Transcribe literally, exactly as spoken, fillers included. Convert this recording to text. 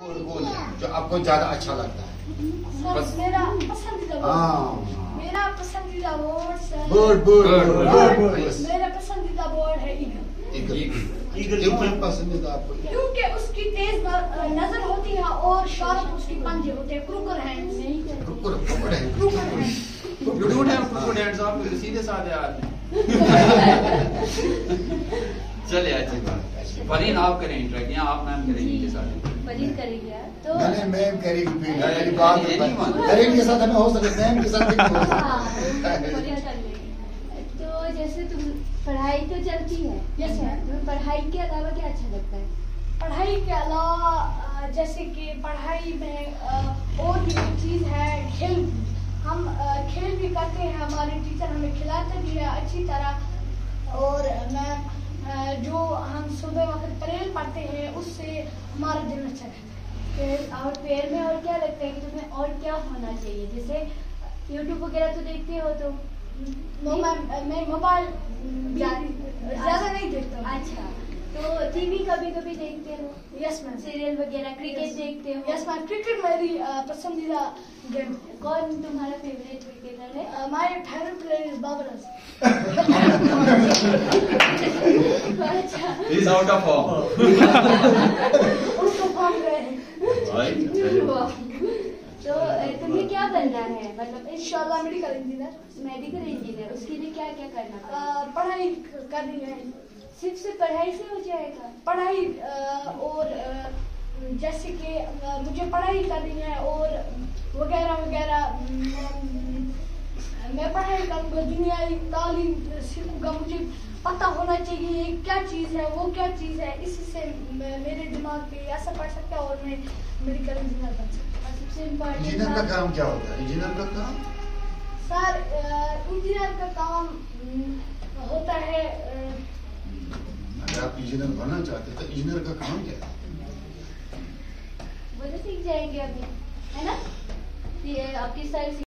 कौन है जो आपको ज्यादा अच्छा लगता है? बस मेरा पसंदीदा हाँ, मेरा पसंदीदा वर्ड सर बर्ड बर्ड मेरा पसंदीदा वर्ड है ईगल। ईगल क्यों पसंदीदा आपको? क्योंकि उसकी तेज नजर होती है और शार्प उसके पंजे होते हैं। क्रूकर हैंड्स नहीं क्रूकर क्रूकर है क्रूकर है You don't have crooked hands, आप सीधे साधे आदमी। चले अच्छी बात। फरीन आप करें इंटरेक्ट या आप मैम करेंगे इनके साथ? फरीन करेंगे यार। तो मैंने मैम करेगी फिर मेरी बात फरीन के साथ हमें हो सकता है, मैम के साथ नहीं हो सकता। तो जैसे तुम पढ़ाई तो चलती है, यस मैम। तुम्हें पढ़ाई के अलावा क्या अच्छा लगता है? पढ़ाई के अलावा जैसे कि पढ़ाई में और भी एक चीज़ है खेल। हम खेल भी करते हैं, हमारे टीचर हमें खिलाते भी है अच्छी तरह। और मैं जो हम सुबह वक्त परेल पढ़ते हैं उससे हमारा दिन अच्छा रहता है। फिर और पेड़ में और क्या लगता है कि तुम्हें और क्या होना चाहिए? जैसे यूट्यूब वगैरह तो देखते हो तो? मैं मोबाइल ज़्यादा नहीं देखता हूँ। अच्छा, तो टीवी कभी कभी देखते हो? Yes ma'am. सीरियल वगैरह, क्रिकेट देखते हो? Yes ma'am. क्रिकेट मेरी पसंदीदा गेम। कौन तुम्हारा फेवरेट क्रिकेटर है? My favourite player is Babar Azam. अच्छा, He is out of form. उसको फॉर्म गए हैं। तो तुम्हें क्या बनना है? मतलब इंशाल्लाह मेडिकल इंजीनियर। मेडिकल इंजीनियर, उसके लिए क्या क्या करना पड़ेगा? पढ़ाई करनी है। सिर्फ से पढ़ाई से हो जाएगा? पढ़ाई और जैसे कि मुझे पढ़ाई करनी है और वगैरह वगैरह। मैं पढ़ाई करूँगा, दुनियाई तालीम सीखूंगा। मुझे पता होना चाहिए क्या चीज़ है, वो क्या चीज़ है। इससे मेरे दिमाग पे असर पड़ सकता है और मैं मेडिकल इंजीनियर बन सकता हूँ। सबसे इम्पोर्टेंट इंजीनियर का काम क्या होता है? इंजीनियर का काम सर, इंजीनियर का काम होता है, अगर आप इंजीनियर बनना चाहते हैं तो इंजीनियर का काम क्या है? वो तो सीख जाएंगे अभी, है ना? ये आपकी सारी